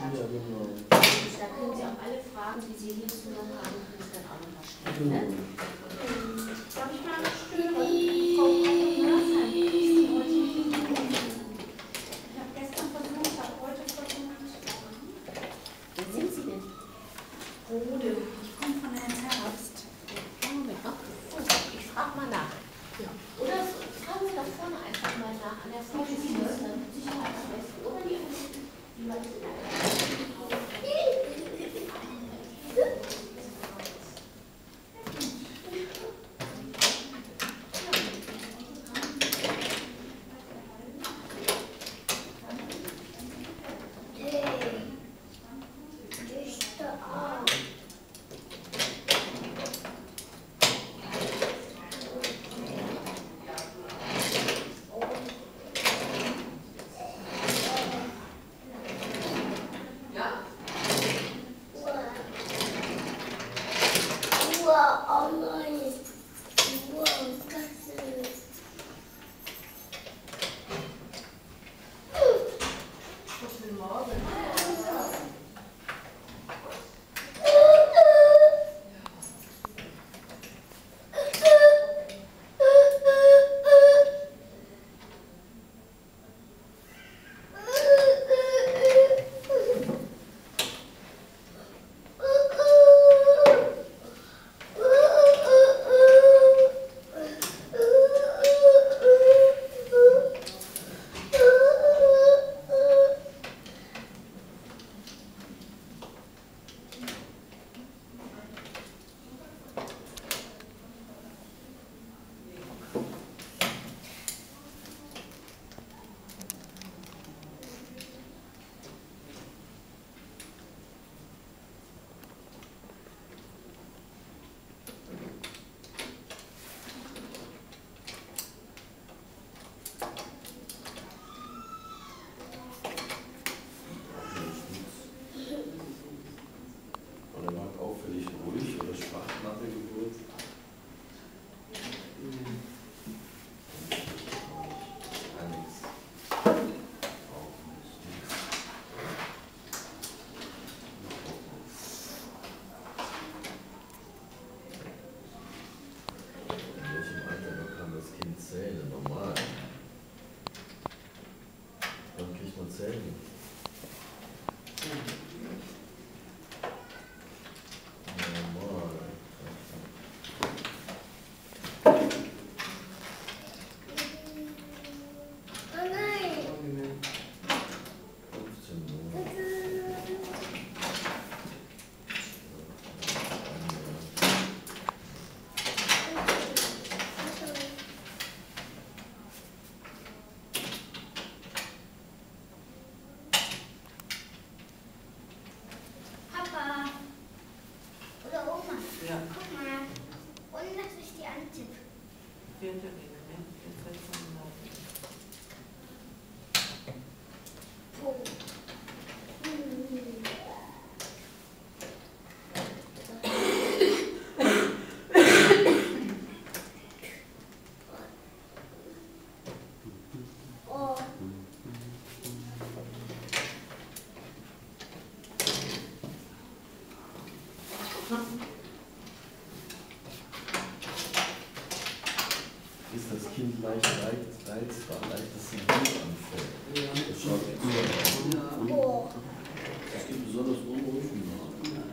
hat. Ja, genau. Da können Sie auch alle Fragen, die Sie hierzu noch haben, können Sie dann auch noch mal stellen. Ne? Darf ich mal stören? Ich habe gestern versucht, habe heute versucht. Wer sind Sie denn? Rode. Ich komme von Herrn Herbst. Ich frage mal nach. Ja. Oder fragen Sie da vorne einfach mal nach. An der Frau ist mit Sicherheit am besten. Oder die anderen. Die Leute sind Ist das Kind leicht reizbar, leicht, dass sie gut anfällt? Ja. Das schaut nicht so aus. Ja. Es gibt besonders unruhigen Namen.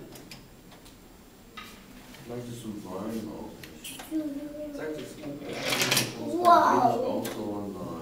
Vielleicht ist so Wein auch nicht. Sagt das Kind. Wow. Auch so, nein.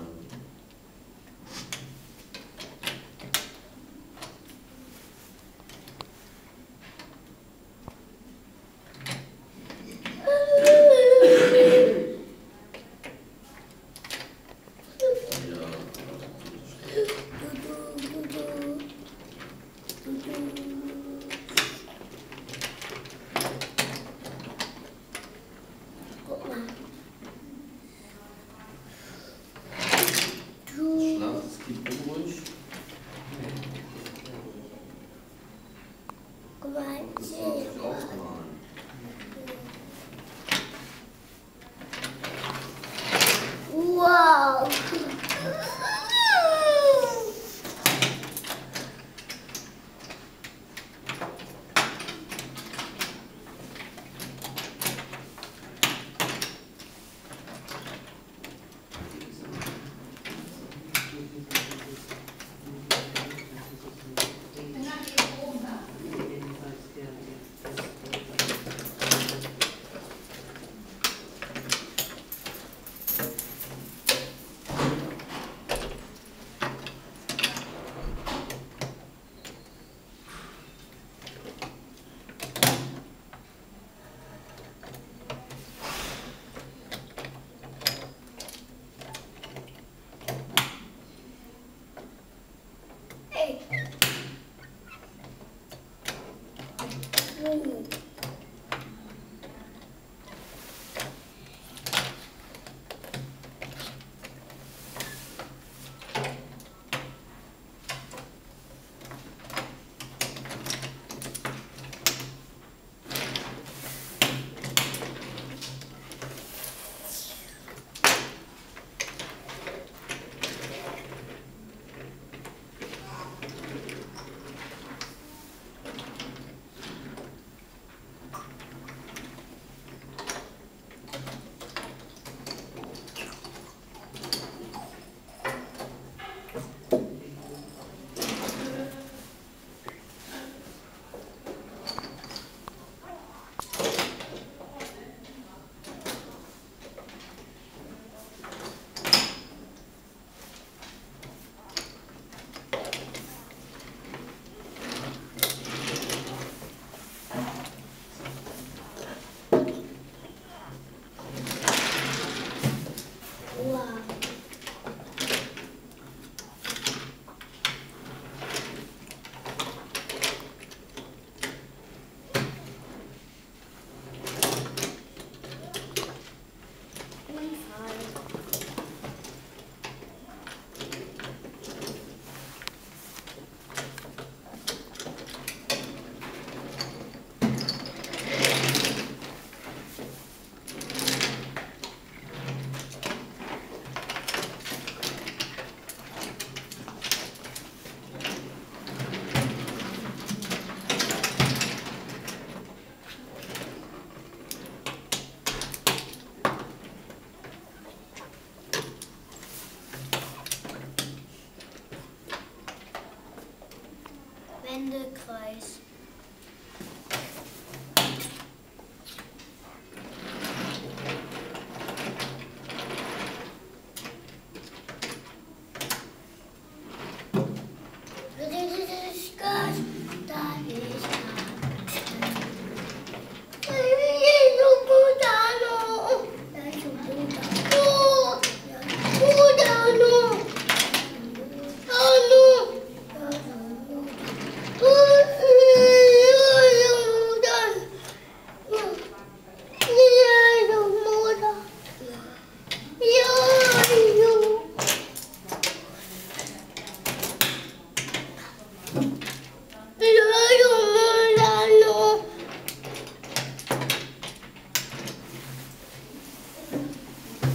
Wendekreis.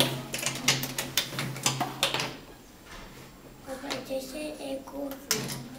Ego.